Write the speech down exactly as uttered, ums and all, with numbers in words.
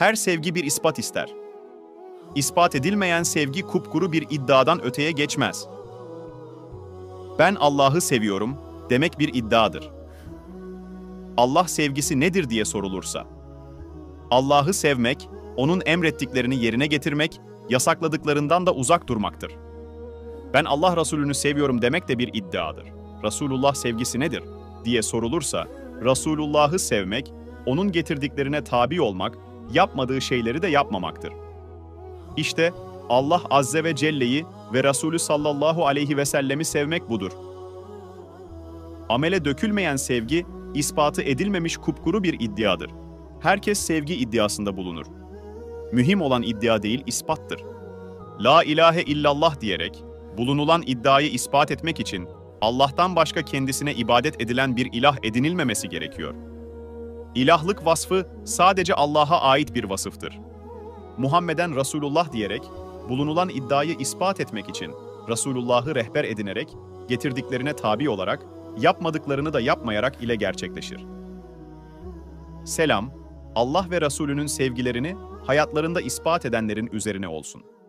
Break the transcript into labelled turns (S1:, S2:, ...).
S1: Her sevgi bir ispat ister. İspat edilmeyen sevgi kupkuru bir iddiadan öteye geçmez. Ben Allah'ı seviyorum demek bir iddiadır. Allah sevgisi nedir diye sorulursa, Allah'ı sevmek, onun emrettiklerini yerine getirmek, yasakladıklarından da uzak durmaktır. Ben Allah Resulü'nü seviyorum demek de bir iddiadır. Resulullah sevgisi nedir diye sorulursa, Resulullah'ı sevmek, onun getirdiklerine tabi olmak, yapmadığı şeyleri de yapmamaktır. İşte Allah Azze ve Celle'yi ve Resulü sallallahu aleyhi ve sellemi sevmek budur. Amele dökülmeyen sevgi, ispatı edilmemiş kupkuru bir iddiadır. Herkes sevgi iddiasında bulunur. Mühim olan iddia değil, ispattır. La ilahe illallah diyerek, bulunulan iddiayı ispat etmek için Allah'tan başka kendisine ibadet edilen bir ilah edinilmemesi gerekiyor. İlahlık vasfı sadece Allah'a ait bir vasıftır. Muhammeden Resulullah diyerek, bulunulan iddiayı ispat etmek için Resulullah'ı rehber edinerek, getirdiklerine tabi olarak, yapmadıklarını da yapmayarak ile gerçekleşir. Selam, Allah ve Resulünün sevgilerini hayatlarında ispat edenlerin üzerine olsun.